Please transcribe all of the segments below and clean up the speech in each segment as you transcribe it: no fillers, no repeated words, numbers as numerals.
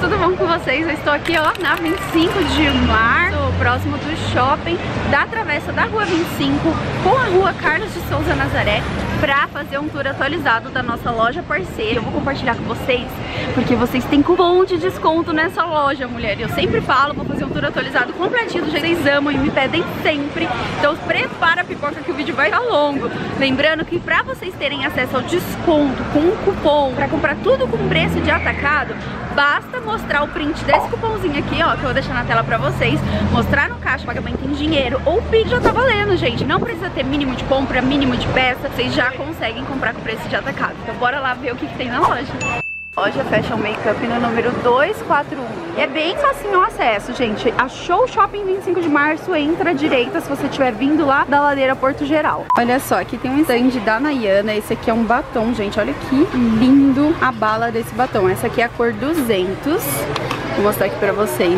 tudo bom com vocês? Eu estou aqui, ó, na 25 de março, próximo do shopping da travessa da Rua 25 com a Rua Carlos de Souza Nazaré, pra fazer um tour atualizado da nossa loja parceira. Eu vou compartilhar com vocês, porque vocês têm cupom de desconto nessa loja, mulher. Eu sempre falo, vou fazer um tour atualizado completinho do jeito que vocês amam e me pedem sempre. Então prepara a pipoca que o vídeo vai estar longo. Lembrando que pra vocês terem acesso ao desconto com um cupom, pra comprar tudo com preço de atacado, basta mostrar o print desse cupomzinho aqui, ó, que eu vou deixar na tela pra vocês, mostrar no caixa pagamento em dinheiro ou o PIX já tá valendo, gente. Não precisa ter mínimo de compra, mínimo de peça, vocês já conseguem comprar com preço de atacado. Então bora lá ver o que tem na loja. Loja Fashion Makeup no número 241. É bem facinho o acesso, gente. Achou o Shopping 25 de março, entra à direita se você estiver vindo lá da ladeira Porto Geral. Olha só, aqui tem um stand da Nayana. Esse aqui é um batom, gente. Olha que lindo a bala desse batom. Essa aqui é a cor 200. Vou mostrar aqui pra vocês.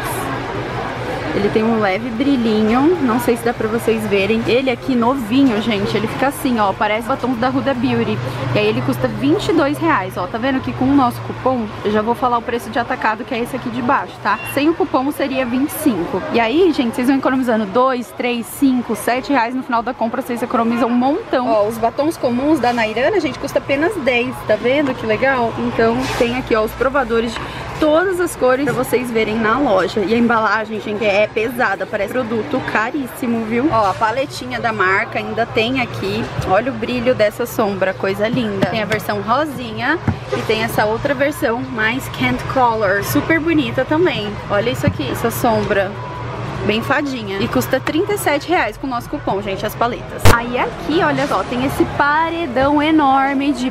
Ele tem um leve brilhinho, não sei se dá pra vocês verem. Ele aqui novinho, gente, ele fica assim, ó, parece batom da Huda Beauty. E aí ele custa R$22, ó, tá vendo que com o nosso cupom, eu já vou falar o preço de atacado, que é esse aqui de baixo, tá? Sem o cupom seria 25. E aí, gente, vocês vão economizando 2, 3, 5, 7 reais no final da compra, vocês economizam um montão. Ó, os batons comuns da Nayana, gente, custa apenas 10, tá vendo que legal? Então tem aqui, ó, os provadores de todas as cores pra vocês verem na loja. E a embalagem, gente, é pesada, parece produto caríssimo, viu? Ó, a paletinha da marca ainda tem aqui. Olha o brilho dessa sombra, coisa linda. Tem a versão rosinha e tem essa outra versão mais Candy Color, super bonita também. Olha isso aqui, essa sombra bem fadinha. E custa R$37 com o nosso cupom, gente, as paletas. Aí aqui, olha só, tem esse paredão enorme de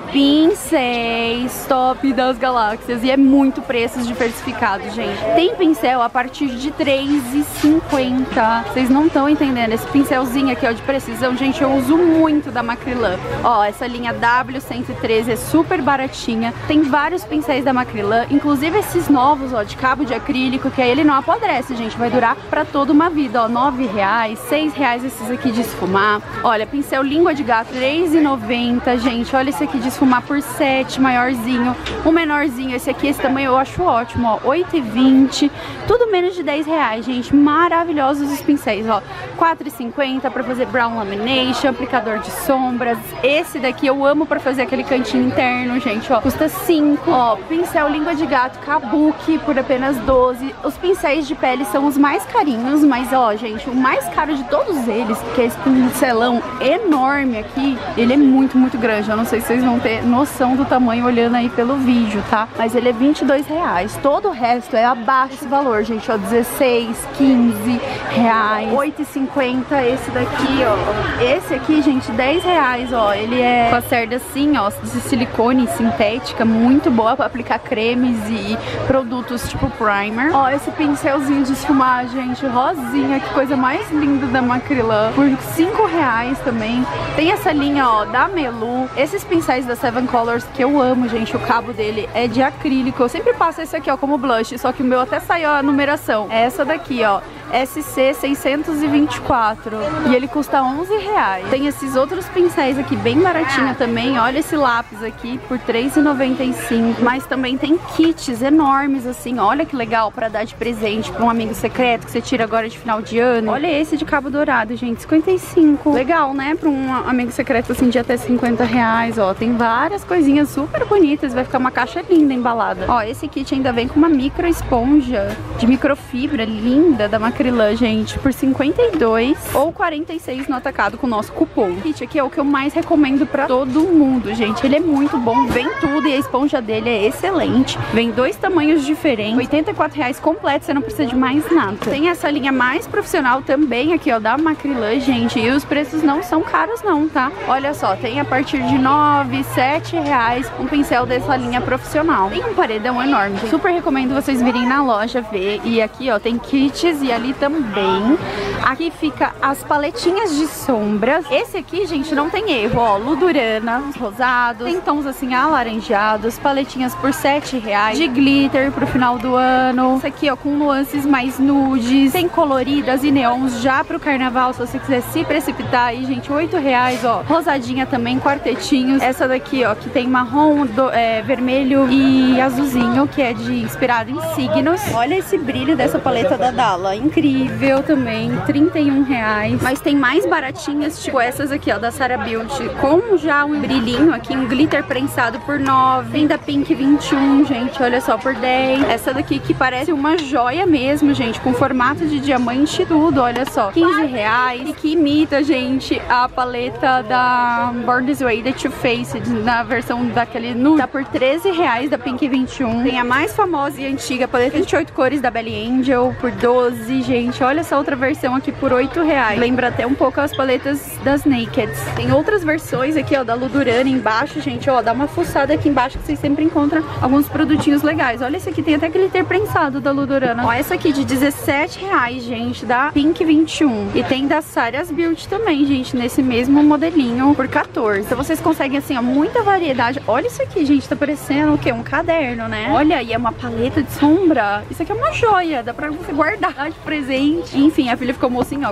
pincéis top das galáxias. E é muito preços diversificados, gente. Tem pincel a partir de R$3,50. Vocês não estão entendendo. Esse pincelzinho aqui, ó, de precisão, gente, eu uso muito da Macrylan. Ó, essa linha W113 é super baratinha. Tem vários pincéis da Macrylan, inclusive esses novos, ó, de cabo de acrílico, que aí ele não apodrece, gente. Vai durar pra toda uma vida, ó, R$9, R$6 esses aqui de esfumar. Olha, pincel língua de gato, R$3,90, gente. Olha esse aqui de esfumar por R$7, maiorzinho. O menorzinho, esse aqui, esse tamanho eu acho ótimo, ó, R$8,20. Tudo menos de R$10, gente. Maravilhosos os pincéis, ó. R$4,50 pra fazer brown lamination, aplicador de sombras. Esse daqui eu amo pra fazer aquele cantinho interno, gente, ó. Custa R$5. Ó, pincel língua de gato Kabuki por apenas R$12. Os pincéis de pele são os mais carinhos, mas ó, gente, o mais caro de todos eles, que é esse pincelão enorme aqui, ele é muito, muito grande. Eu não sei se vocês vão ter noção do tamanho olhando aí pelo vídeo, tá? Mas ele é R$22. Todo o resto é abaixo desse valor, gente, ó, R$16, R$15, R$8,50 esse daqui, ó. Esse aqui, gente, R$10, ó. Ele é com a cerda assim, ó, de silicone sintética, muito boa pra aplicar cremes e produtos tipo primer. Ó, esse pincelzinho de esfumar, gente, rosinha, que coisa mais linda da Macrylan, por R$5 também. Tem essa linha, ó, da Melu. Esses pincéis da Seven Colors que eu amo, gente, o cabo dele é de acrílico. Eu sempre passo esse aqui, ó, como blush, só que o meu até saiu a numeração. É essa daqui, ó, SC624, e ele custa R$11. Tem esses outros pincéis aqui bem baratinho também. Olha esse lápis aqui por R$3,95. Mas também tem kits enormes assim, olha que legal, pra dar de presente pra um amigo secreto que você tira agora de final de ano. Olha esse de cabo dourado, gente, R$55. Legal, né? Pra um amigo secreto assim de até R$50, ó. Tem várias coisinhas super bonitas, vai ficar uma caixa linda embalada. Ó, esse kit ainda vem com uma micro esponja de microfibra linda da Macrylan, gente, por R$52 ou R$46 no atacado com o nosso cupom. O kit aqui é o que eu mais recomendo pra todo mundo, gente. Ele é muito bom, vem tudo e a esponja dele é excelente. Vem 2 tamanhos diferentes, R$84 completo, você não precisa de mais nada. Tem essa linha mais profissional também aqui, ó, da Macrylan, gente, e os preços não são caros não, tá? Olha só, tem a partir de R$9, R$7 um pincel dessa linha profissional. Tem um paredão enorme, gente. Super recomendo vocês virem na loja ver. E aqui, ó, tem kits e ali aqui também. Aqui fica as paletinhas de sombras. Esse aqui, gente, não tem erro, ó, Ludurana, rosados, tem tons assim alaranjados, paletinhas por R$7, de glitter pro final do ano. Esse aqui, ó, com nuances mais nudes, tem coloridas e neons já pro carnaval, se você quiser se precipitar aí, gente, R$8, ó. Rosadinha também, quartetinhos. Essa daqui, ó, que tem marrom, vermelho e azulzinho, que é inspirado em signos. Olha esse brilho dessa paleta da Dalla, incrível também, R$31. Mas tem mais baratinhas, tipo essas aqui, ó, da Sara Beauty, com já um brilhinho aqui, um glitter prensado por R$9. Tem da Pink 21, gente, olha só, por R$10. Essa daqui que parece uma joia mesmo, gente, com formato de diamante e tudo, olha só, R$15. E que imita, gente, a paleta da Born This Way, da Too Faced, na versão daquele nude, tá por R$13 da Pink 21. Tem a mais famosa e antiga paleta 28 cores da Belly Angel por R$12, gente. Olha essa outra versão aqui por R$8. Lembra até um pouco as paletas das Nakeds. Tem outras versões aqui, ó, da Ludurana embaixo, gente, ó, dá uma fuçada aqui embaixo que vocês sempre encontram alguns produtinhos legais. Olha esse aqui, tem até glitter prensado da Ludurana. Ó, essa aqui de R$17, gente, da Pink 21. E tem da Sara Beauty também, gente, nesse mesmo modelinho por R$14. Então vocês conseguem, assim, ó, muita variedade. Olha isso aqui, gente, tá parecendo o quê? Um caderno, né? Olha, e é uma paleta de sombra. Isso aqui é uma joia, dá pra você guardar de presente. Enfim, a filha ficou mocinha, ó,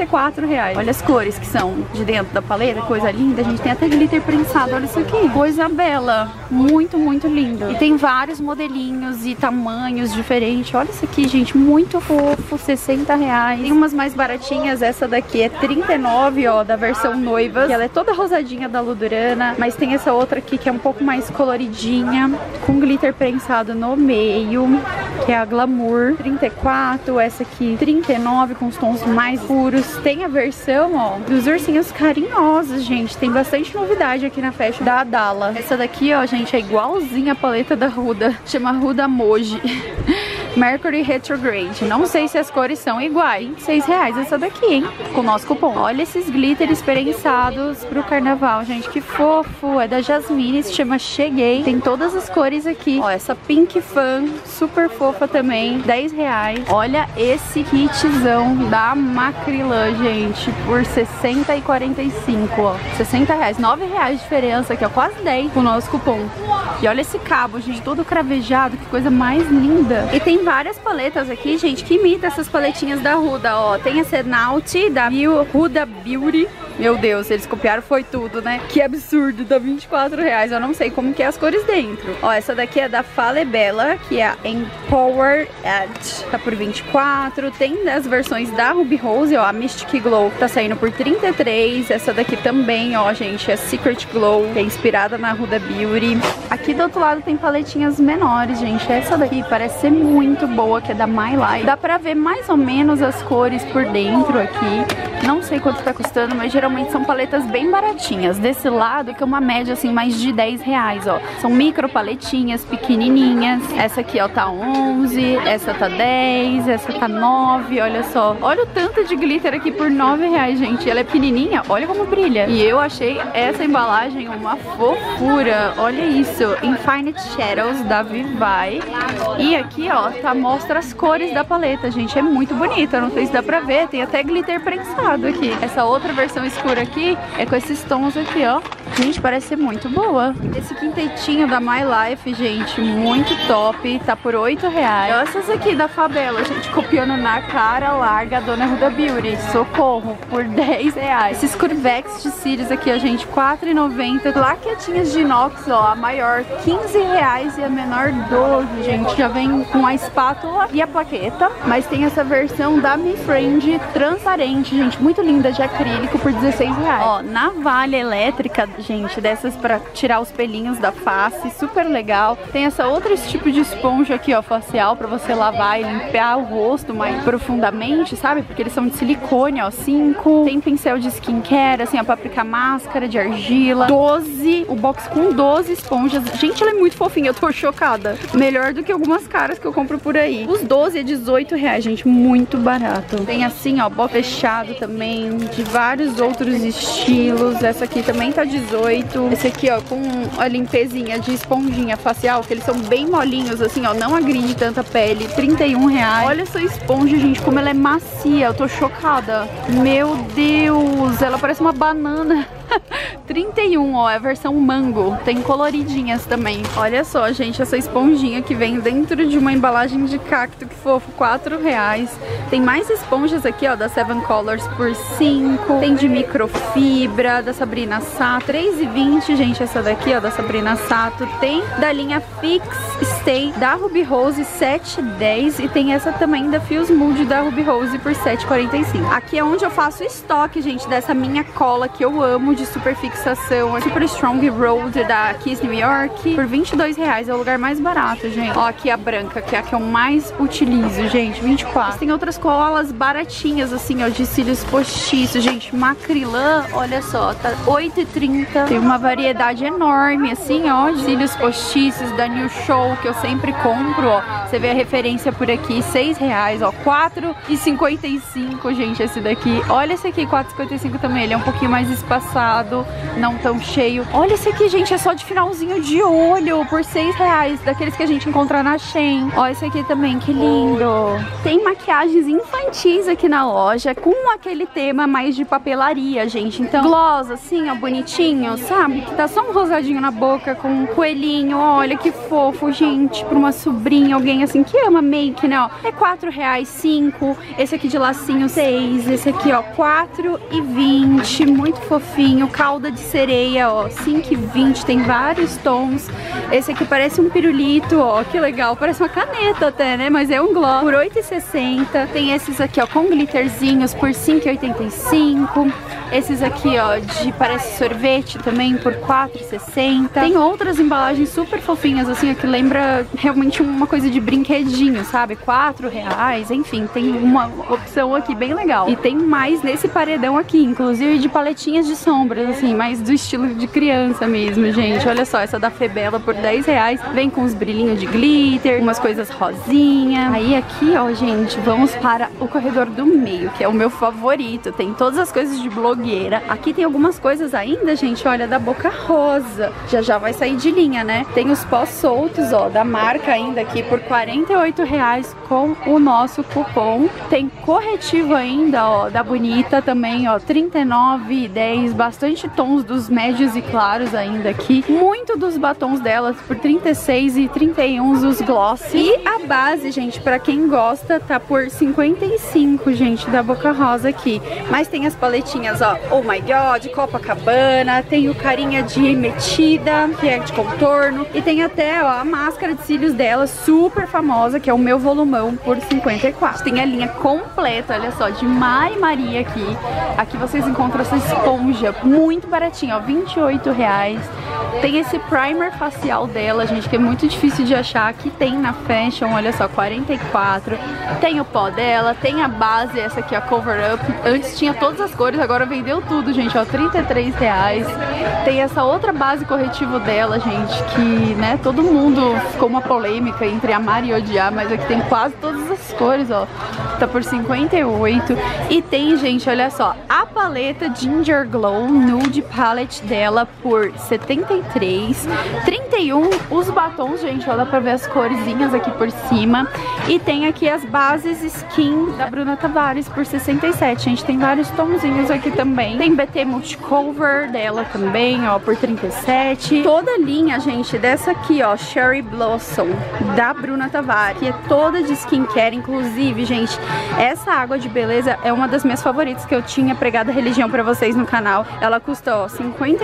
R$44. Olha as cores que são de dentro da paleta, coisa linda. A gente tem até glitter prensado, olha isso aqui. Coisa bela, muito, muito lindo. E tem vários modelinhos e tamanhos diferentes. Olha isso aqui, gente, muito fofo, R$60. Tem umas mais baratinhas, essa daqui é R$39, ó, da versão noiva, que ela é toda rosadinha da Ludurana, mas tem essa outra aqui que é um pouco mais coloridinha, com glitter prensado no meio, que é a Glamour, R$34, essa aqui R$39, com os tons mais puros. Tem a versão, ó, dos ursinhos carinhosos, gente, tem bastante novidade aqui na fashion da Dalla. Essa daqui, ó, gente, é igualzinha a paleta da Huda, chama Huda Moji. Mercury Retrograde. Não sei se as cores são iguais. R$6 essa daqui, hein? Com o nosso cupom. Olha esses glitters prensados pro carnaval, gente. Que fofo. É da Jasmine, se chama Cheguei. Tem todas as cores aqui. Ó, essa Pink Fan, super fofa também. R$10. Olha esse kitzão da Macrylan, gente. Por R$60 e R$45, ó. R$60. R$9 de diferença aqui, ó. Quase 10 com o nosso cupom. E olha esse cabo, gente. Todo cravejado. Que coisa mais linda. E tem várias paletas aqui, gente, que imita essas paletinhas da Huda, ó. Tem a Senaut da Huda Beauty. Meu Deus, eles copiaram foi tudo, né? Que absurdo, dá R$24. Eu não sei como que é as cores dentro. Ó, essa daqui é da Falabella, que é a Empower Edge, tá por R$24. Tem das versões da Ruby Rose, ó, a Mystic Glow tá saindo por R$33. Essa daqui também, ó, gente, é Secret Glow, que é inspirada na Huda Beauty. Aqui do outro lado tem paletinhas menores, gente. Essa daqui parece ser muito boa, que é da My Life. Dá pra ver mais ou menos as cores por dentro aqui. Não sei quanto tá custando, mas geralmente são paletas bem baratinhas. Desse lado, que é uma média, assim, mais de R$10, ó. São micro paletinhas, pequenininhas. Essa aqui, ó, tá 11. Essa tá 10. Essa tá 9, olha só. Olha o tanto de glitter aqui por R$9, gente. Ela é pequenininha, olha como brilha. E eu achei essa embalagem uma fofura. Olha isso. Infinite Shadows, da Vivai. E aqui, ó, tá, mostra as cores da paleta, gente. É muito bonita, não sei se dá pra ver. Tem até glitter prensado aqui. Essa outra versão escura aqui é com esses tons aqui, ó. Gente, parece ser muito boa. Esse quintetinho da My Life, gente, muito top. Tá por R$8. Essas aqui da Falabella, gente, copiando na cara larga a Dona Huda Beauty. Socorro, por R$10. Esses curvex de cílios aqui, ó, gente, R$4,90. Plaquetinhas de inox, ó, a maior R$15 e a menor R$12, gente. Já vem com a espátula e a plaqueta. Mas tem essa versão da Mi Friend transparente, gente, muito linda, de acrílico, por R$16. Ó, navalha elétrica, gente, dessas pra tirar os pelinhos da face, super legal. Tem essa outra tipo de esponja aqui, ó, facial, pra você lavar e limpar o rosto mais profundamente, sabe? Porque eles são de silicone, ó, 5. Tem pincel de skincare, assim, ó, pra aplicar máscara de argila. 12, o box com 12 esponjas. Gente, ela é muito fofinha, eu tô chocada. Melhor do que algumas caras que eu compro por aí. Os 12 é R$18, gente, muito barato. Tem assim, ó, box fechado também, de vários outros outros estilos. Essa aqui também tá 18. Esse aqui, ó, com a limpezinha de esponjinha facial, que eles são bem molinhos, assim, ó, não agride tanta pele. R$31. Olha essa esponja, gente, como ela é macia. Eu tô chocada. Meu Deus, ela parece uma banana. 31, ó, é a versão mango. Tem coloridinhas também. Olha só, gente, essa esponjinha que vem dentro de uma embalagem de cacto, que fofo, R$4. Tem mais esponjas aqui, ó, da Seven Colors por 5. Tem de microfibra, da Sabrina Sato, R$3,20, gente, essa daqui, ó, da Sabrina Sato. Tem da linha Fix Stay, da Ruby Rose, R$7,10. E tem essa também da Fuse Mood, da Ruby Rose, por R$7,45. Aqui é onde eu faço estoque, gente, dessa minha cola que eu amo, de super fixação, a Super Strong Road da Kiss New York, por R$22. É o lugar mais barato, gente. Ó, aqui a branca, que é a que eu mais utilizo, gente, 24. Tem outras colas baratinhas, assim, ó, de cílios postiços, gente. Macrylan, olha só, tá R$8,30. Tem uma variedade enorme, assim, ó, de cílios postiços da New Show, que eu sempre compro, ó. Você vê a referência por aqui, R$6, ó, R$4,55, gente, esse daqui. Olha esse aqui, R$4,55 também, ele é um pouquinho mais espaçado, não tão cheio. Olha esse aqui, gente, é só de finalzinho de olho, por R$6, daqueles que a gente encontra na Shein. Ó, esse aqui também, que lindo. Tem maquiagens infantis aqui na loja, com aquele tema mais de papelaria, gente. Então, gloss, assim, ó, bonitinho, sabe? Que tá só um rosadinho na boca, com um coelhinho. Olha que fofo, gente, pra uma sobrinha, alguém assim que ama make, né, ó. É R$4, 5. Esse aqui de lacinho, 6. Esse aqui, ó, R$4,20. Muito fofinho. Calda de sereia, ó, R$5,20. Tem vários tons. Esse aqui parece um pirulito, ó, que legal. Parece uma caneta até, né, mas é um gloss, por R$8,60. Tem esses aqui, ó, com glitterzinhos, por R$5,85. Esses aqui, ó, de parece sorvete também, por R$4,60. Tem outras embalagens super fofinhas, assim, ó, que lembra realmente uma coisa de brinquedinho, sabe? R$4, enfim, tem uma opção aqui bem legal. E tem mais nesse paredão aqui, inclusive de paletinhas de sombras, assim, mais do estilo de criança mesmo, gente. Olha só, essa da Febela por R$10. Vem com os brilhinhos de glitter, umas coisas rosinha. Aí aqui, ó, gente, vamos para o corredor do meio, que é o meu favorito. Tem todas as coisas de blogueira. Aqui tem algumas coisas ainda, gente, olha, da Boca Rosa. Já vai sair de linha, né? Tem os pós soltos, ó, da marca ainda aqui por R$48 com o nosso cupom. Tem corretivo ainda, ó, da Bonita também, ó, R$39,10. Bastante tons dos médios e claros ainda aqui. Muito dos batons delas por R$36 e R$31 os gloss. E a base, gente, pra quem gosta, tá por R$55, gente, da Boca Rosa aqui. Mas tem as paletinhas, ó, Oh My God, Copacabana. Tem o carinha de metida, que é de contorno. E tem até, ó, a máscara de cílios dela, super famosa, que é o meu volumão, por R$54. Tem a linha completa, olha só, de Mari Maria aqui. Aqui vocês encontram essa esponja muito baratinha, ó, R$28. Tem esse primer facial dela, gente, que é muito difícil de achar. Aqui tem na Fashion, olha só, R$44. Tem o pó dela, tem a base, essa aqui, a Cover Up. Antes tinha todas as cores, agora vendeu tudo, gente, ó, R$33. Tem essa outra base corretivo dela, gente, que, né, todo mundo ficou uma polêmica entre amar e odiar, mas aqui tem quase todas as cores, ó. Tá por R$58. E tem, gente, olha só, a paleta Ginger Glow Nude Palette dela por R$73. R$31 os batons, gente, ó, dá pra ver as corzinhas aqui por cima. E tem aqui as bases Skin da Bruna Tavares por R$67, gente, tem vários tonzinhos aqui também. Tem BT Multicover dela também, ó, por R$37. Toda a linha, gente, dessa aqui, ó, Cherry Blossom da Bruna Tavares, que é toda de skincare. Inclusive, gente, essa água de beleza é uma das minhas favoritas, que eu tinha pregado a religião pra vocês no canal. Ela custa, ó,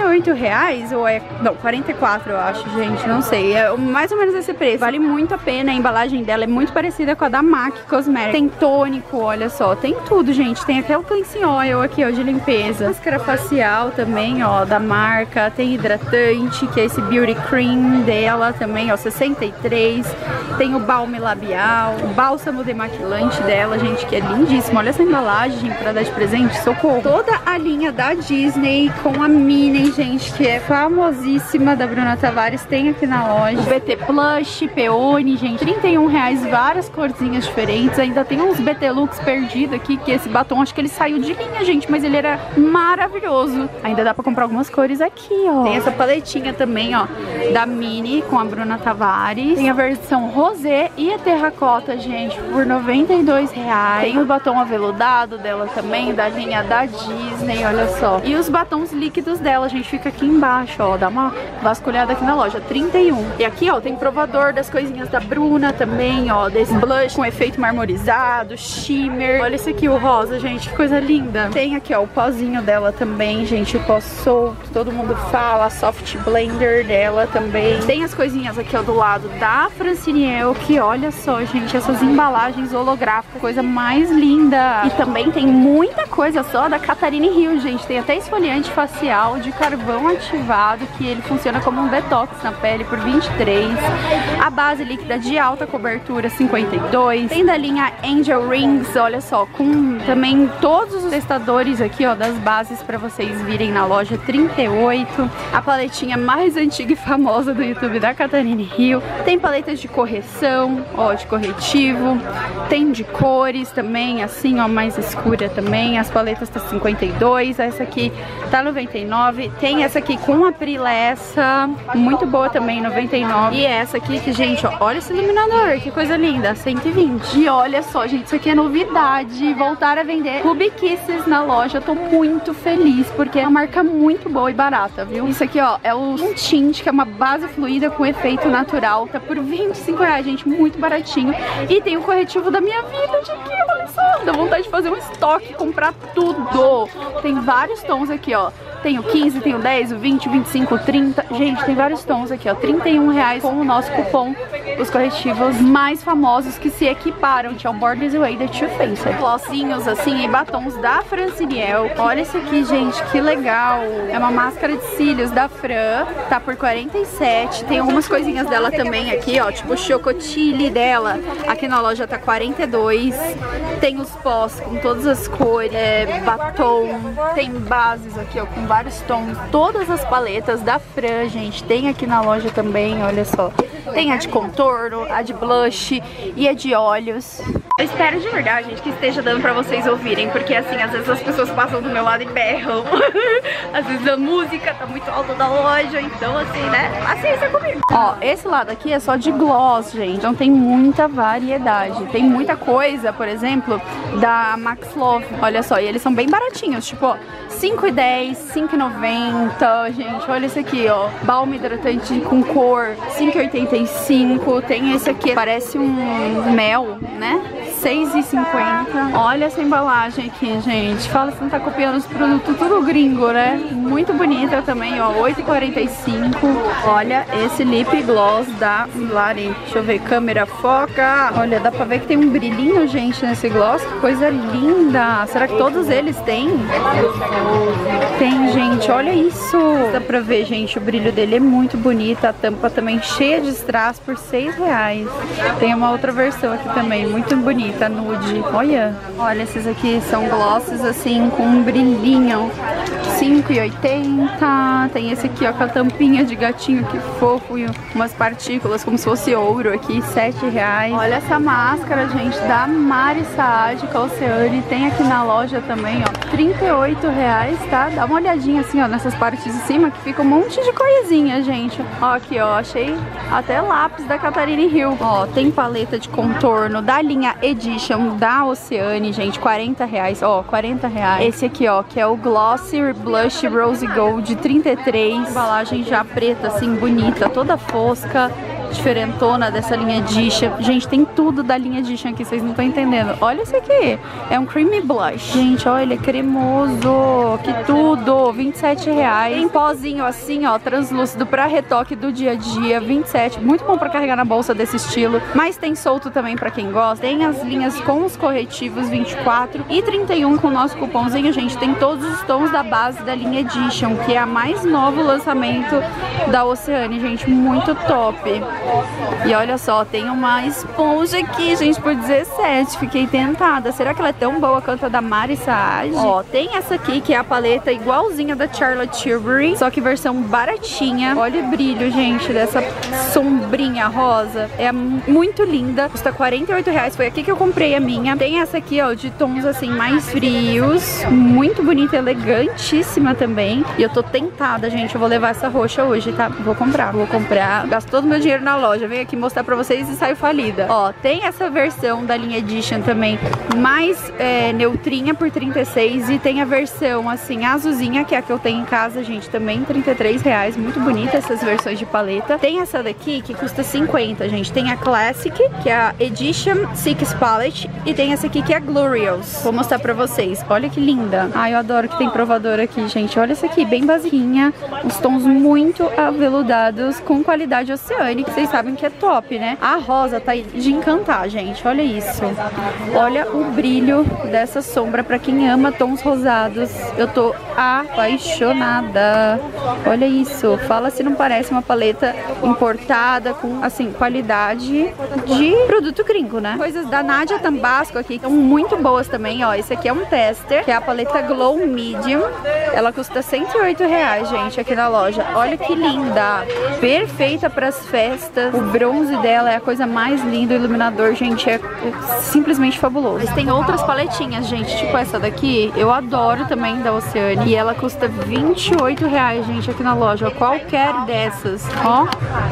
R$58 ou é... não, R$44, eu acho, gente, não sei. É mais ou menos esse preço. Vale muito a pena, a embalagem dela é muito parecida com a da MAC Cosmetics. Tem tônico, olha só, tem tudo, gente. Tem até o cleansing oil aqui, ó, de limpeza. Máscara facial também, ó, da marca. Tem hidratante, que é esse Beauty Cream dela também, ó, R$63. Tem o balme labial, o bálsamo creme demaquilante dela, gente, que é lindíssimo. Olha essa embalagem pra dar de presente, socorro. Toda a linha da Disney com a Minnie, gente, que é famosíssima, da Bruna Tavares, tem aqui na loja. O BT Plush, Peony, gente, R$31, várias corzinhas diferentes. Ainda tem uns BT Lux perdidos aqui, que esse batom, acho que ele saiu de linha, gente, mas ele era maravilhoso. Ainda dá pra comprar algumas cores aqui, ó. Tem essa paletinha também, ó, da Minnie com a Bruna Tavares. Tem a versão rosé e a terracota, gente, por R$92. Tem o batom aveludado dela também, da linha da Disney, olha só. E os batons líquidos dela, a gente, fica aqui embaixo, ó, dá uma vasculhada aqui na loja, 31. E aqui, ó, tem provador das coisinhas da Bruna também, ó, desse blush com efeito marmorizado, shimmer. Olha esse aqui, o rosa, gente, que coisa linda. Tem aqui, ó, o pozinho dela também, gente, o pó solto, todo mundo fala, a soft blender dela também. Tem as coisinhas aqui, ó, do lado da Francine Elk, olha só, gente, essas embalagens holográficas, coisa mais linda. E também tem muita coisa só da Catarine Hill, gente, tem até esfoliante facial de carvão ativado, que ele funciona como um detox na pele por 23. A base líquida de alta cobertura, 52. Tem da linha Angel Rings, olha só, com também todos os testadores aqui, ó, das bases pra vocês virem na loja, 38. A paletinha mais antiga e famosa do YouTube da Catarine Hill. Tem paletas de correção, ó, de corretivo. Tem de cores também, assim, ó, mais escura também. As paletas tá 52, essa aqui tá 99. Tem essa aqui com a Prilessa, muito boa também, 99. E essa aqui que, gente, ó, olha esse iluminador, que coisa linda, 120. E olha só, gente, isso aqui é novidade, voltar a vender Ruby Kisses na loja. Eu tô muito feliz, porque é uma marca muito boa e barata, viu? Isso aqui, ó, é o tint, que é uma base fluida com efeito natural, tá por R$25, gente, muito baratinho. E tem o corretivo da minha vida de aqui, olha só, dá vontade de fazer um estoque, comprar tudo. Tem vários tons aqui, ó. Tem o 15, tem o 10, o 20, o 25, o 30. Gente, tem vários tons aqui, ó. R$31 com o nosso cupom. Os corretivos mais famosos que se equiparam. Tinha o Born This Way da Too Faced. Glossinhos, assim, e batons da Francine Elk. Olha esse aqui, gente, que legal. É uma máscara de cílios da Fran. Tá por 47. Tem algumas coisinhas dela também aqui, ó. Tipo o chocotile dela. Aqui na loja tá 42. Tem os pós com todas as cores. Batom. Tem bases aqui, ó, com vários tons, todas as paletas da Fran, gente, tem aqui na loja também, olha só. Tem a de contorno, a de blush e a de olhos. Eu espero de verdade, gente, que esteja dando pra vocês ouvirem, porque assim, às vezes as pessoas passam do meu lado e berram. Às vezes a música tá muito alta da loja, então assim, né, paciência comigo. Ó, esse lado aqui é só de gloss, gente, então tem muita variedade. Tem muita coisa, por exemplo, da Max Love, olha só, e eles são bem baratinhos, tipo, ó, R$5,10, R$5,90, gente, olha esse aqui, ó, balme hidratante com cor, R$5,85, tem esse aqui, parece um mel, né, R$6,50. Olha essa embalagem aqui, gente, fala se não tá copiando os produtos tudo gringo, né, muito bonita também, ó, R$8,45. Olha esse lip gloss da Lari, deixa eu ver, câmera foca, olha, dá pra ver que tem um brilhinho, gente, nesse gloss, que coisa linda. Será que todos eles têm? Tem, gente, olha isso. Dá pra ver, gente, o brilho dele é muito bonito. A tampa também cheia de strass por R$6. Tem uma outra versão aqui também, muito bonita, nude. Olha, olha, esses aqui são glosses assim, com um brilhinho. R$5,80. Tem esse aqui, ó, com a tampinha de gatinho, que fofo, e umas partículas como se fosse ouro aqui, R$7. Olha essa máscara, gente, da Mari Saad com a Oceane. Tem aqui na loja também, ó, R$38, tá? Dá uma olhadinha assim, ó, nessas partes de cima, que fica um monte de coisinha, gente. Ó, aqui, ó, achei até lápis da Catarine Hill. Ó, tem paleta de contorno da linha Edition da Oceane, gente, R$40, ó, R$40. Esse aqui, ó, que é o Glossy Blush Rose Gold, 33. Embalagem já preta, assim, bonita, toda fosca, diferentona dessa linha Edition. Gente, tem tudo da linha Edition aqui, vocês não estão entendendo. Olha esse aqui, é um creamy blush. Gente, olha, ele é cremoso, que tudo, R$27. Tem pozinho assim, ó, translúcido pra retoque do dia a dia, 27. Muito bom pra carregar na bolsa desse estilo, mas tem solto também pra quem gosta. Tem as linhas com os corretivos, 24 e 31 com o nosso cupomzinho, gente. Tem todos os tons da base da linha Edition, que é a mais novo lançamento da Oceane, gente, muito top. E olha só, tem uma esponja aqui, gente, por 17. Fiquei tentada. Será que ela é tão boa quanto a da Mari Saad? Ó, tem essa aqui, que é a paleta igualzinha da Charlotte Tilbury, só que versão baratinha. Olha o brilho, gente, dessa sombrinha rosa. É muito linda. Custa R$48. Foi aqui que eu comprei a minha. Tem essa aqui, ó, de tons assim mais frios. Muito bonita, elegantíssima também. E eu tô tentada, gente. Eu vou levar essa roxa hoje, tá? Vou comprar. Gasto todo o meu dinheiro na loja. Venho aqui mostrar pra vocês e saio falida. Ó, tem essa versão da linha Edition também, mais neutrinha, por 36. E tem a versão assim, azulzinha, que é a que eu tenho em casa, gente, também R$33. Muito bonita essas versões de paleta. Tem essa daqui que custa 50, gente. Tem a Classic, que é a Edition Six Palette. E tem essa aqui que é a Glorious. Vou mostrar pra vocês. Olha que linda. Ai, eu adoro que tem provador aqui, gente. Olha essa aqui, bem basiquinha. Os tons muito aveludados, com qualidade Oceanic. Vocês sabem que é top, né? A rosa tá de encantar, gente. Olha isso. Olha o brilho dessa sombra. Pra quem ama tons rosados, eu tô apaixonada. Olha isso. Fala se não parece uma paleta importada com, assim, qualidade de produto gringo, né? Coisas da Nadia Tambasco aqui são muito boas também, ó. Esse aqui é um tester, que é a paleta Glow Medium. Ela custa R$108, gente, aqui na loja. Olha que linda. Perfeita para as festas. O bronze dela é a coisa mais linda. O iluminador, gente, é simplesmente fabuloso. Mas tem outras paletinhas, gente, tipo essa daqui. Eu adoro também, da Oceania. E ela custa R$28, gente, aqui na loja. Qualquer dessas, ó.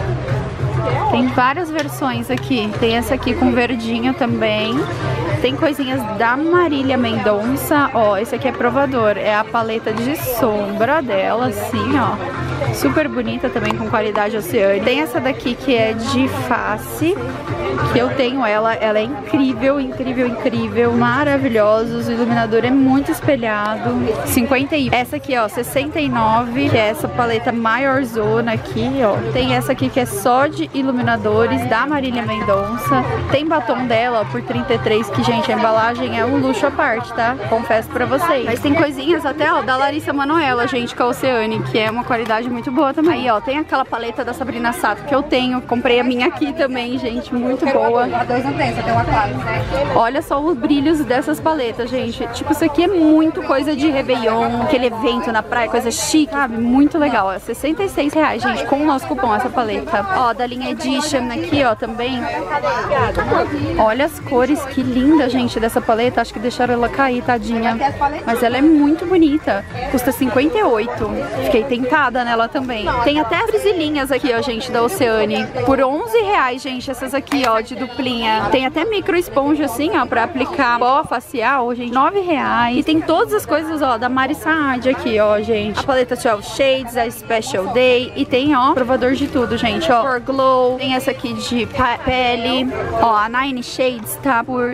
Tem várias versões aqui. Tem essa aqui com verdinho também. Tem coisinhas da Marília Mendonça. Ó, esse aqui é provador. É a paleta de sombra dela, assim, ó. Super bonita também, com qualidade Oceania. Tem essa daqui que é de face, que eu tenho ela. Ela é incrível, incrível, incrível. Maravilhosos. O iluminador é muito espelhado. 51. Essa aqui, ó, 69, que é essa paleta maior zona aqui, ó. Tem essa aqui que é só de iluminadores, da Marília Mendonça. Tem batom dela, ó, por 33, que, gente, a embalagem é um luxo à parte, tá? Confesso pra vocês. Mas tem coisinhas até, ó, da Larissa Manoela, gente, com a Oceania, que é uma qualidade muito boa também. Aí, ó, tem aquela paleta da Sabrina Sato que eu tenho. Comprei a minha aqui também, gente, muito boa. A dois não tem, só tem uma quadra, né? Olha só os brilhos dessas paletas, gente. Tipo, isso aqui é muito coisa de Réveillon, aquele evento na praia, coisa chique, sabe? Muito legal, ó. R$66, gente, com o nosso cupom, essa paleta. Ó, da linha Edition aqui, ó, também. Olha as cores, que linda, gente, dessa paleta. Acho que deixaram ela cair, tadinha. Mas ela é muito bonita. Custa 58. Fiquei tentada nela também. Tem até brasilinhas aqui, ó, gente, da Oceania. Por R$11, gente, essas aqui, ó, de duplinha. Tem até micro esponja, assim, ó, pra aplicar pó facial, gente, R$9. E tem todas as coisas, ó, da Mari Saad aqui, ó, gente. A paleta 12 Shades, a Special Day. E tem, ó, provador de tudo, gente, ó. For Glow. Tem essa aqui de pele. Ó, a 9 Shades tá por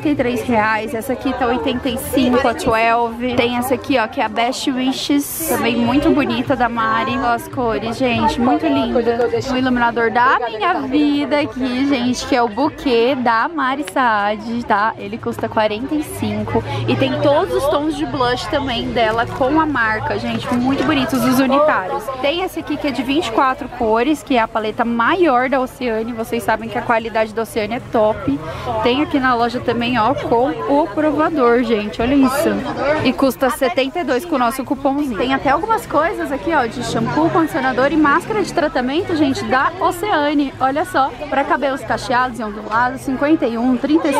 R$83. Essa aqui tá 85, a 12. Tem essa aqui, ó, que é a Best Wishes. Também muito bonita, da Mari. Ó, as cores, gente, muito linda. O iluminador da minha vida aqui, gente, que é o buquê da Mari Saad, tá? Ele custa 45. E tem todos os tons de blush também dela com a marca, gente, muito bonitos, os unitários. Tem esse aqui que é de 24 cores, que é a paleta maior da Oceania. Vocês sabem que a qualidade da Oceania é top. Tem aqui na loja também, ó, com o provador, gente, olha isso. E custa 72 com o nosso cupomzinho. Tem até algumas coisas aqui, ó, de shampoo, condicionador e máscara de tratamento, gente, da Oceania. Olha só, para cabelos cacheados e ondulados, 51,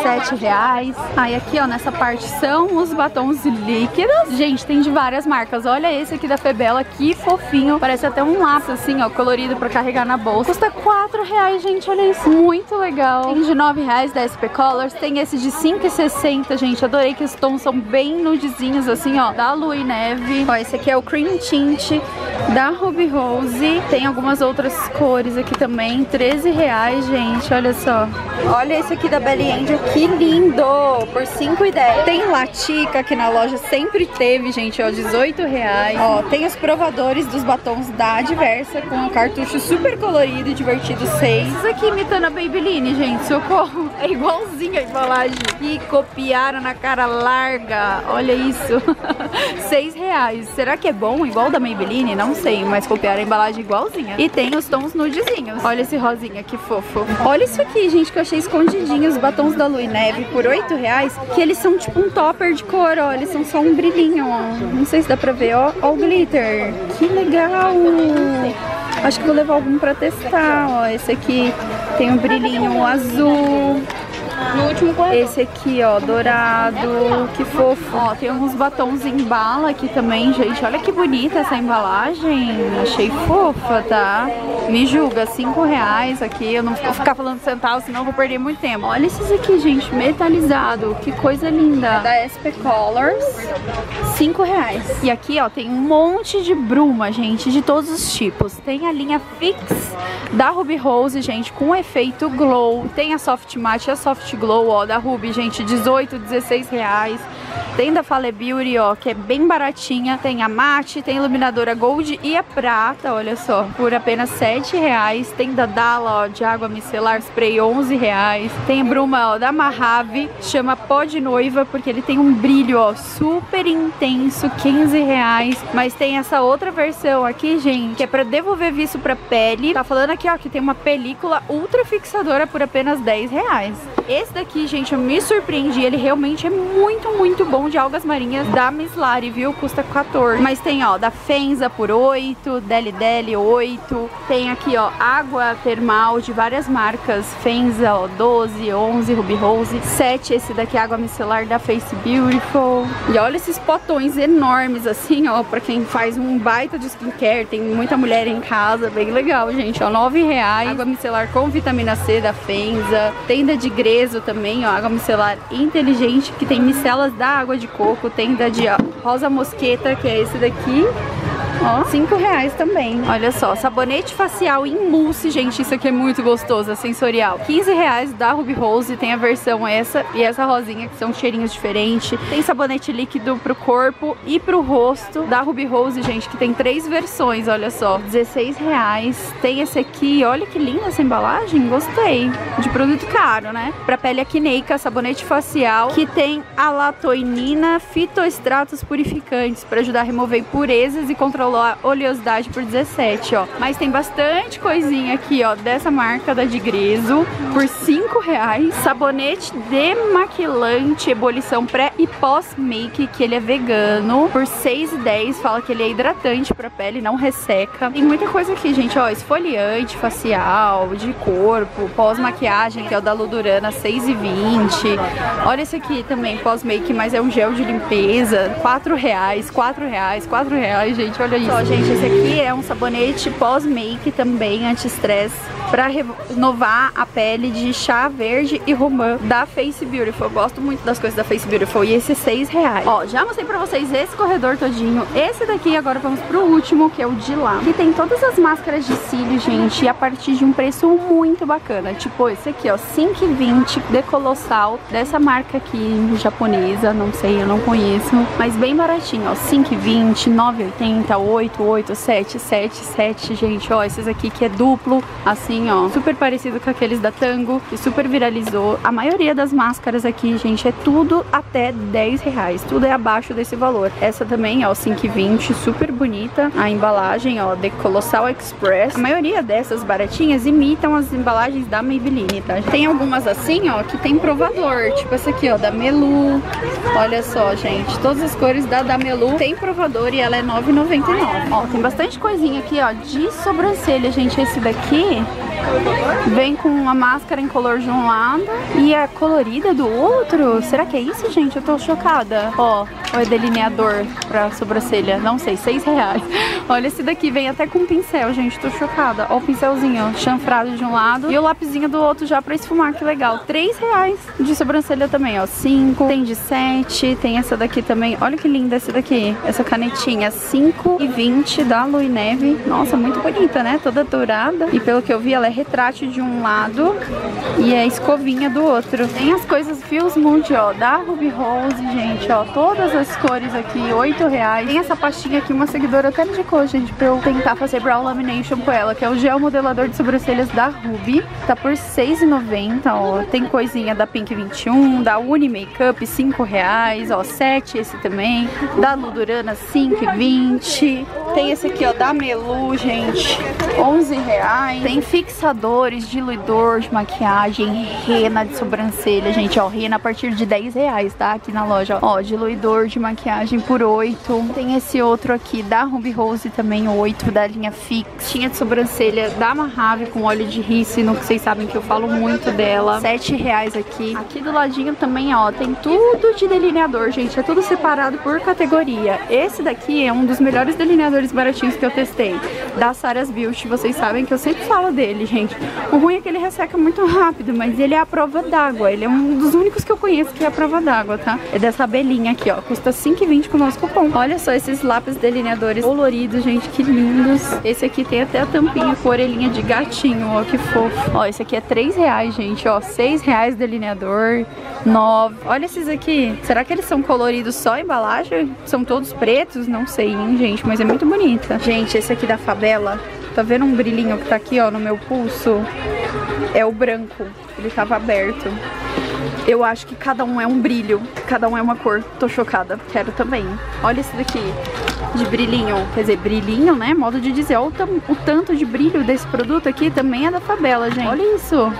R$37. Aí aqui, ó, nessa parte são os batons líquidos. Gente, tem de várias marcas. Olha esse aqui da Febela, que fofinho. Parece até um lápis, assim, ó, colorido para carregar na bolsa. Custa R$4, gente, olha isso. Muito legal. Tem de R$9 da SP Colors. Tem esse de R$5,60, gente. Adorei que os tons são bem nudezinhos, assim, ó, da Lua e Neve. Ó, esse aqui é o Cream Tint da Ruby Rose. Tem algumas outras cores aqui também. R$13, gente, olha só. Olha esse aqui da Belly Angel, que lindo! Por R$5,10. Tem Latica aqui na loja, sempre teve, gente, ó, R$18. Ó, tem os provadores dos batons da Adversa, com um cartucho super colorido e divertido, 6. Isso aqui imitando a Maybelline, gente, socorro. É igualzinho a embalagem. E copiaram na cara larga. Olha isso. R$6. Será que é bom igual da Maybelline? Não sei, mas copiaram a embalagem igualzinha. E tem os tons nudezinhos. Olha esse rosinha, que fofo. Olha isso aqui, gente, que eu achei escondidinho. Os batons da Lui Neve por R$8, que eles são tipo um topper de cor, ó. Eles são só um brilhinho, ó. Não sei se dá pra ver, ó. Ó o glitter. Que legal! Acho que vou levar algum pra testar, ó. Esse aqui tem um brilhinho azul. No último corredor. Esse aqui, ó, dourado, que fofo. Ó, tem uns batons em bala aqui também, gente. Olha que bonita essa embalagem. Achei fofa, tá? Me julga, R$5 aqui. Eu não vou ficar falando centavos, senão eu vou perder muito tempo. Olha esses aqui, gente, metalizado. Que coisa linda. Da SP Colors, R$5. E aqui, ó, tem um monte de bruma, gente, de todos os tipos. Tem a linha Fix da Ruby Rose, gente, com efeito glow. Tem a Soft Matte e a Soft Glow, ó, da Ruby, gente, R$18, R$16. Tem da Fale Beauty, ó, que é bem baratinha. Tem a Matte, tem a iluminadora Gold e a Prata, olha só, por apenas R$7. Tem da Dalla, ó, de água micelar spray, R$11. Tem a bruma, ó, da Mahave, chama Pó de Noiva, porque ele tem um brilho, ó, super intenso, R$15. Mas tem essa outra versão aqui, gente, que é pra devolver viço pra pele. Tá falando aqui, ó, que tem uma película ultra fixadora por apenas R$10. Esse daqui, gente, eu me surpreendi. Ele realmente é muito, muito bom, de algas marinhas da Miss Lari, viu? Custa R$14. Mas tem, ó, da Fenza por R$8, Deli Deli 8. Tem aqui, ó, água termal de várias marcas. Fenza, ó, 12, 11, Ruby Rose, 7. Esse daqui é água micelar da Face Beautiful. E olha esses potões enormes, assim, ó, pra quem faz um baita de skincare. Tem muita mulher em casa, bem legal, gente, ó, R$9. Água micelar com vitamina C da Fenza. Tem da de Grezo também, ó, água micelar inteligente, que tem micelas da água de coco. Tem da de, ó, rosa mosqueta, que é esse daqui, ó, R$5 também. Olha só, sabonete facial em mousse, gente, isso aqui é muito gostoso, é sensorial. R$15 da Ruby Rose, tem a versão essa e essa rosinha, que são cheirinhos diferentes. Tem sabonete líquido pro corpo e pro rosto da Ruby Rose, gente, que tem 3 versões, olha só, R$16. Tem esse aqui, olha que linda essa embalagem, gostei. De produto caro, né? Pra pele acneica, sabonete facial, que tem alatoinina, fitoestratos purificantes, pra ajudar a remover impurezas e controlar a oleosidade por R$17, ó. Mas tem bastante coisinha aqui, ó, dessa marca da de Grezo por R$5. Sabonete demaquilante, ebulição pré e pós-make, que ele é vegano, por R$6,10. Fala que ele é hidratante pra pele, não resseca. Tem muita coisa aqui, gente, ó, esfoliante facial, de corpo, pós-maquiagem, que é o da Ludurana, R$6,20. Olha esse aqui também, pós-make, mas é um gel de limpeza, R$4, gente, olha isso. Ó, gente, esse aqui é um sabonete pós-make também, anti-estresse, pra renovar a pele, de chá verde e romã da Face Beautiful. Eu gosto muito das coisas da Face Beautiful. E esse R$6. Ó, já mostrei pra vocês esse corredor todinho. Esse daqui, agora vamos pro último, que é o de lá. Que tem todas as máscaras de cílios, gente, e a partir de um preço muito bacana. Tipo esse aqui, ó, R$5,20 de Colossal, dessa marca aqui, japonesa, não sei, eu não conheço, mas bem baratinho, ó, R$5,20, R$9,80, R$8,8, R$7,7, gente, ó, esses aqui que é duplo, assim, ó, super parecido com aqueles da Tango, que super viralizou. A maioria das máscaras aqui, gente, é tudo até R$10, tudo é abaixo desse valor. Essa também, ó, R$5,20, super bonita, a embalagem, ó, de Colossal Express. A maioria dessas baratinhas imitam as embalagens da Maybelline, tá? Tem algumas assim, ó, que tem provador, tipo essa aqui, ó, da Melu. Olha só, gente, todas as cores da Melu tem provador e ela é R$9,99. Ó, tem bastante coisinha aqui, ó, de sobrancelha, gente. Esse daqui vem com uma máscara incolor de um lado e a colorida do outro. Será que é isso, gente? Eu tô chocada. Ó, o delineador pra sobrancelha, não sei, R$6. Olha, esse daqui vem até com pincel, gente, tô chocada. Ó o pincelzinho, ó, chanfrado de um lado e o lapisinho do outro já pra esfumar, que legal. R$3 de sobrancelha também, ó, 5, tem de 7, tem essa daqui também. Olha que linda essa daqui, essa canetinha, R$5,20 da Lui Neve. Nossa, muito bonita, né? Toda dourada. E pelo que eu vi, ela é retrátil de um lado e é escovinha do outro. Tem as coisas Fios Mood, ó, da Ruby Rose, gente, ó, todas as cores aqui, R$8. Tem essa pastinha aqui, uma seguidora até me indicou, gente, pra eu tentar fazer brow lamination com ela, que é o gel modelador de sobrancelhas da Ruby. Tá por R$6,90, ó. Tem coisinha da Pink 21, da Uni Makeup, R$5, ó, 7 esse também. Da Ludurana, R$5,20. Tem esse aqui, ó, da Melu, gente, R$11. Tem fixadores, diluidor de maquiagem, rena de sobrancelha, gente, ó, rena a partir de R$10, tá? Aqui na loja, ó, diluidor de maquiagem por R$8. Tem esse outro aqui da Ruby Rose também, R$8, da linha Fix. Tinha de sobrancelha da Mahave com óleo de rícino, que vocês sabem que eu falo muito dela, R$7 aqui. Aqui do ladinho também, ó, tem tudo de delineador, gente, é tudo separado por categoria. Esse daqui é um dos melhores delineadores baratinhos que eu testei, da Sarah's Beauty. Vocês sabem que eu sempre falo dele, gente. O ruim é que ele resseca muito rápido, mas ele é a prova d'água. Ele é um dos únicos que eu conheço que é a prova d'água, tá? É dessa abelhinha aqui, ó. Custa R$5,20 com o nosso cupom. Olha só esses lápis delineadores coloridos, gente, que lindos. Esse aqui tem até a tampinha com orelhinha de gatinho, ó, que fofo. Ó, esse aqui é R$3, gente, ó. R$6 delineador, 9. Olha esses aqui. Será que eles são coloridos só a embalagem? São todos pretos? Não sei, hein, gente, mas é muito bonita. Gente, esse aqui da Fabella, tá vendo um brilhinho que tá aqui, ó, no meu pulso? É o branco, ele tava aberto. Eu acho que cada um é um brilho, cada um é uma cor. Tô chocada, quero também. Olha esse daqui, de brilhinho, quer dizer, brilhinho, né, modo de dizer. Olha o tanto de brilho desse produto aqui, também é da Fabella, gente. Olha isso.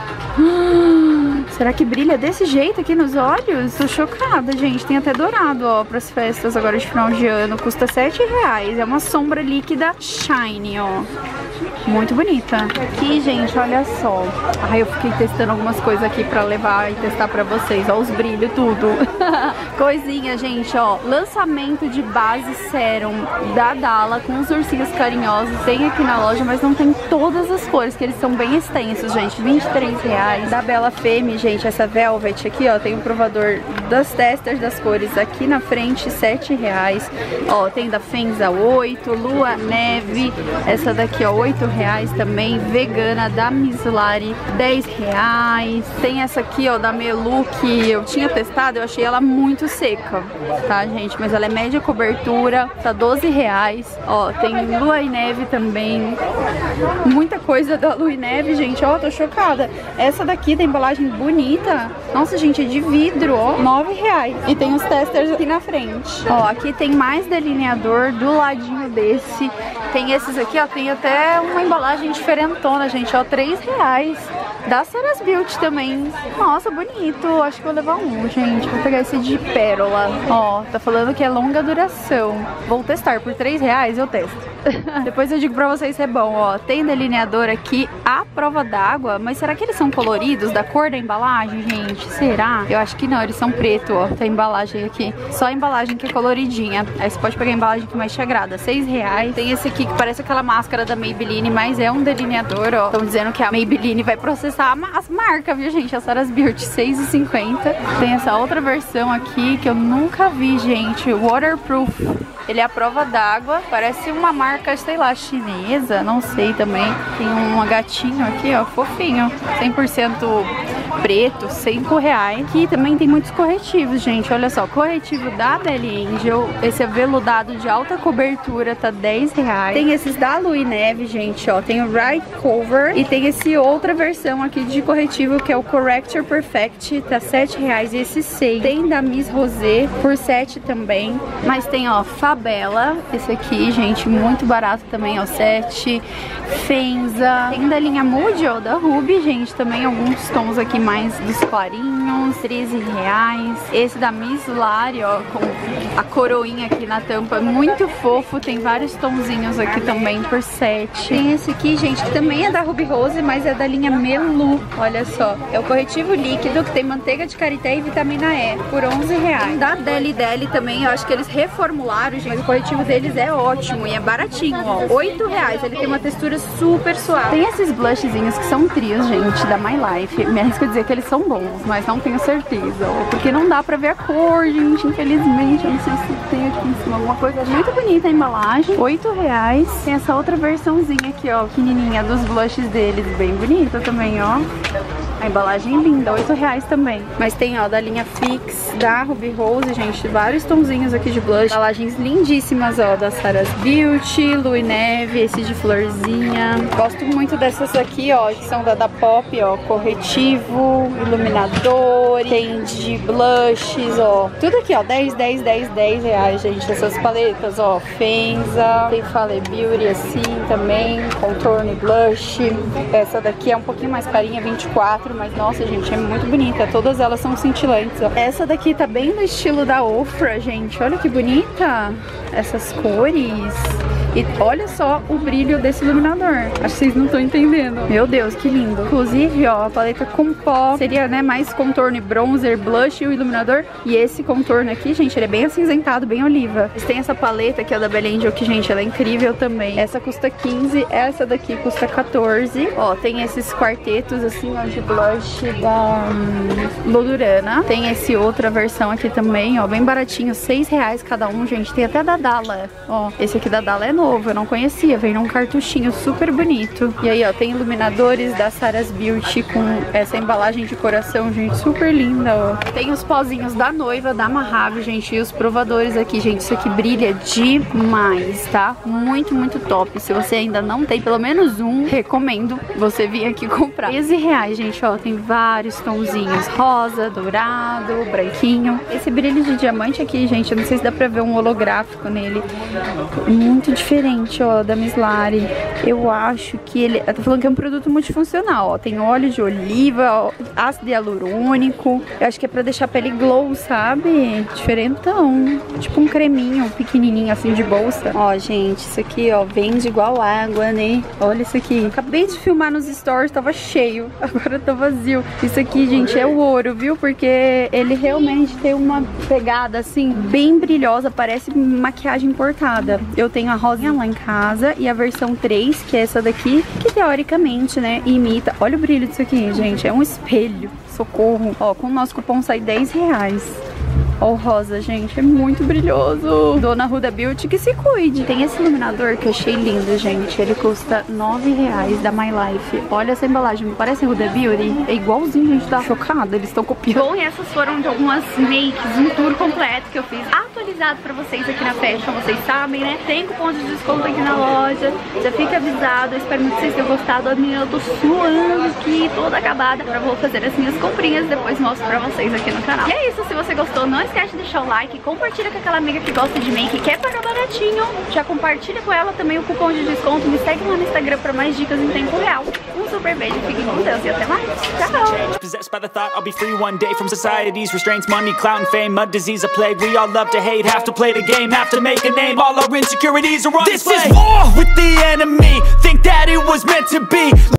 Será que brilha desse jeito aqui nos olhos? Tô chocada, gente. Tem até dourado, ó, pras festas agora de final de ano. Custa R$7. É uma sombra líquida shiny, ó. Muito bonita. Aqui, gente, olha só. Ai, eu fiquei testando algumas coisas aqui pra levar e testar pra vocês. Ó, os brilhos, tudo. Coisinha, gente, ó. Lançamento de base sérum da Dalla com os ursinhos carinhosos. Tem aqui na loja, mas não tem todas as cores, que eles são bem extensos, gente. R$23. Da Bella Femme, gente, essa Velvet aqui, ó, tem um provador das testers das cores aqui na frente, R$7. Ó, tem da Fenza 8, Lua Neve, essa daqui, ó, R$8 também, vegana da Mislari, R$10. Tem essa aqui, ó, da Melu, que eu tinha testado, eu achei ela muito seca, tá, gente? Mas ela é média cobertura, tá R$12. Ó, tem Lua e Neve também. Muita coisa da Lua e Neve, gente, ó, tô chocada. Essa daqui da embalagem bonita. Nossa, gente, é de vidro, ó, R$9. E tem os testers aqui na frente. Ó, aqui tem mais delineador do ladinho desse. Tem esses aqui, ó, tem até uma embalagem diferentona, gente, ó, R$3. Da Sarah's Beauty também. Nossa, bonito. Acho que vou levar um, gente. Vou pegar esse de pérola. Ó, tá falando que é longa duração. Vou testar. Por R$3 eu testo. Depois eu digo pra vocês se é bom, ó. Tem delineador aqui à prova d'água, mas será que eles são coloridos da cor da embalagem, gente? Será? Eu acho que não, eles são preto, ó. Tem a embalagem aqui. Só a embalagem que é coloridinha. Aí você pode pegar a embalagem que mais te agrada. R$6. Tem esse aqui que parece aquela máscara da Maybelline, mas é um delineador, ó. Estão dizendo que a Maybelline vai processar as marcas, viu, gente? A Sarah's Beauty, R$6,50. Tem essa outra versão aqui que eu nunca vi, gente. Waterproof. Ele é a prova d'água. Parece uma marca, sei lá, chinesa. Não sei também. Tem um gatinho aqui, ó, fofinho. 100% preto, R$5. Aqui também tem muitos corretivos, gente. Olha só, corretivo da Belly Angel. Esse aveludado de alta cobertura tá R$10. Tem esses da Lua e Neve, gente, ó. Tem o Right Cover e tem esse outra versão aqui de corretivo que é o Corrector Perfect, tá R$7 e esse 6. Tem da Miss Rosé por R$7 também. Mas tem, ó, Fabella, esse aqui, gente, muito barato também, ó, R$7. Fenza. Tem da linha Moody, ó, da Ruby, gente, também alguns tons aqui mais dos clarinhos, R$13. Esse da Miss Lari, ó, com a coroinha aqui na tampa, muito fofo. Tem vários tonzinhos aqui também por R$7. Tem esse aqui, gente, que também é da Ruby Rose, mas é da linha Melu. Olha só, é o corretivo líquido que tem manteiga de karité e vitamina E por R$11. Da Deli Deli também, eu acho que eles reformularam, gente, mas o corretivo deles é ótimo e é baratinho, ó, R$8. Ele tem uma textura super suave. Tem esses blushzinhos que são trios, gente, da My Life. Me arrisco a dizer que eles são bons, mas não tenho certeza, ó, porque não dá pra ver a cor, gente, infelizmente. Eu não sei se tem aqui em cima alguma coisa. Muito bonita a embalagem, R$8. Tem essa outra versãozinha aqui, ó, pequenininha, dos blushes deles, bem bonita também, ó. A embalagem linda, R$8 também. Mas tem, ó, da linha Fix, da Ruby Rose, gente, vários tonzinhos aqui de blush. Embalagens lindíssimas, ó, da Sarah's Beauty, Lui Neve, esse de florzinha. Gosto muito dessas aqui, ó, que são da Pop, ó, corretivo, iluminador, tem de blushes, ó. Tudo aqui, ó, 10 reais, gente. Essas paletas, ó, Fenza, tem Fale Beauty assim também, contorno e blush. Essa daqui é um pouquinho mais carinha, 24, mas nossa, gente, é muito bonita. Todas elas são cintilantes, ó. Essa daqui tá bem no estilo da Ofra, gente. Olha que bonita essas cores. E olha só o brilho desse iluminador. Acho que vocês não estão entendendo. Meu Deus, que lindo. Inclusive, ó, a paleta com pó seria, né, mais contorno e bronzer, blush e o iluminador. E esse contorno aqui, gente, ele é bem acinzentado, bem oliva. Eles têm essa paleta aqui, ó, da Belle Angel, que, gente, ela é incrível também. Essa custa 15, essa daqui custa 14. Ó, tem esses quartetos, assim, ó, de blush da Lodurana. Tem esse outra versão aqui também, ó, bem baratinho, R$6 cada um, gente. Tem até da Dalla, ó. Esse aqui da Dalla é novo, eu não conhecia, vem num cartuchinho super bonito. E aí, ó, tem iluminadores da Sarah's Beauty com essa embalagem de coração, gente, super linda, ó. Tem os pozinhos da Noiva, da Mahave, gente, e os provadores aqui, gente, isso aqui brilha demais, tá? Muito, muito top. Se você ainda não tem pelo menos um, recomendo você vir aqui comprar. R$13, gente, ó, tem vários tonzinhos, rosa, dourado, branquinho. Esse brilho de diamante aqui, gente, eu não sei se dá pra ver um holográfico nele, muito diferente, ó, da Miss Lari. Eu acho que ele... Eu tô falando que é um produto multifuncional, ó. Tem óleo de oliva, ó, ácido hialurônico. Eu acho que é pra deixar a pele glow, sabe? Diferentão. Tipo um creminho pequenininho, assim, de bolsa. Ó, gente, isso aqui, ó, vende igual água, né? Olha isso aqui. Acabei de filmar nos stories, tava cheio. Agora tá vazio. Isso aqui, gente, é o ouro, viu? Porque ele realmente tem uma pegada, assim, bem brilhosa. Parece maquiagem importada. Eu tenho a rosinha lá em casa e a versão 3, que é essa daqui, que teoricamente, né, imita. Olha o brilho disso aqui, gente, é um espelho. Socorro. Ó, com o nosso cupom sai R$10. Ó, o rosa, gente, é muito brilhoso. Dona Huda Beauty, que se cuide. Tem esse iluminador que eu achei lindo, gente. Ele custa R$9 da My Life. Olha essa embalagem, não parece Huda Beauty? É igualzinho, gente, tá chocada. Eles estão copiando. Bom, e essas foram de algumas makes, um tour completo que eu fiz, atualizado pra vocês aqui na Fashion. Vocês sabem, né? Tem cupom de desconto aqui na loja. Já fica avisado. Eu espero muito que vocês tenham gostado. A menina, eu tô suando aqui, toda acabada. Agora eu vou fazer as minhas comprinhas e depois mostro pra vocês aqui no canal. E é isso, se você gostou, não esquece de deixar o like, compartilha com aquela amiga que gosta de make, quer pagar baratinho, já compartilha com ela também o cupom de desconto, me segue lá no Instagram pra mais dicas em tempo real. Um super beijo, fiquem com Deus e até mais. Tchau! Possessed by the thought I'll be free one day from society's restraints, money, clout and fame, a disease, a plague. We all love to hate, have to play the game, have to make a name. All our insecurities are on display. This is war with the enemy, think that it was meant to be.